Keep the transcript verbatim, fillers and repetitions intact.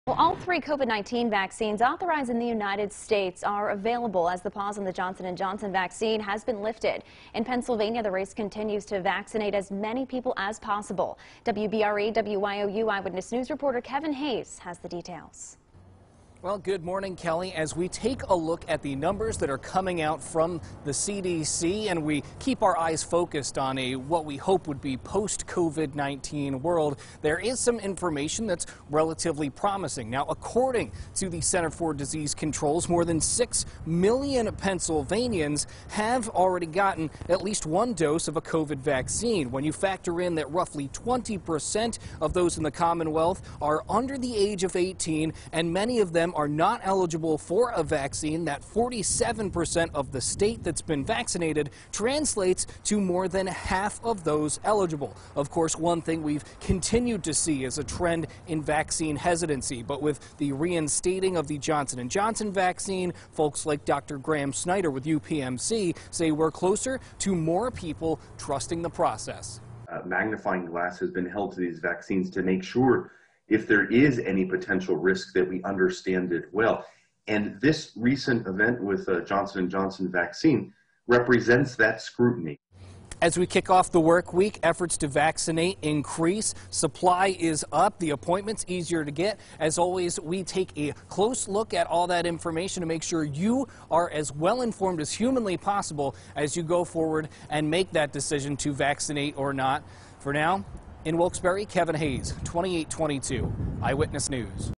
Well, all three COVID nineteen vaccines authorized in the United States are available as the pause on the Johnson and Johnson vaccine has been lifted. In Pennsylvania, the race continues to vaccinate as many people as possible. W B R E W Y O U Eyewitness News reporter Kevin Hayes has the details. Well, good morning, Kelly. As we take a look at the numbers that are coming out from the C D C and we keep our eyes focused on a what we hope would be post COVID nineteen world, there is some information that's relatively promising. Now, according to the Center for Disease Control's, more than six million Pennsylvanians have already gotten at least one dose of a COVID vaccine. When you factor in that roughly twenty percent of those in the Commonwealth are under the age of eighteen and many of them are not eligible for a vaccine, that forty-seven percent of the state that's been vaccinated translates to more than half of those eligible. Of course, one thing we've continued to see is a trend in vaccine hesitancy, but with the reinstating of the Johnson and Johnson vaccine, folks like Doctor Graham Snyder with U P M C say we're closer to more people trusting the process. A magnifying glass has been held to these vaccines to make sure if there is any potential risk that we understand it well. And this recent event with the Johnson and Johnson vaccine represents that scrutiny. As we kick off the work week, efforts to vaccinate increase. Supply is up. The appointments easier to get. As always, we take a close look at all that information to make sure you are as well informed as humanly possible as you go forward and make that decision to vaccinate or not. For now, in Wilkes-Barre, Kevin Hayes, twenty-eight twenty-two Eyewitness News.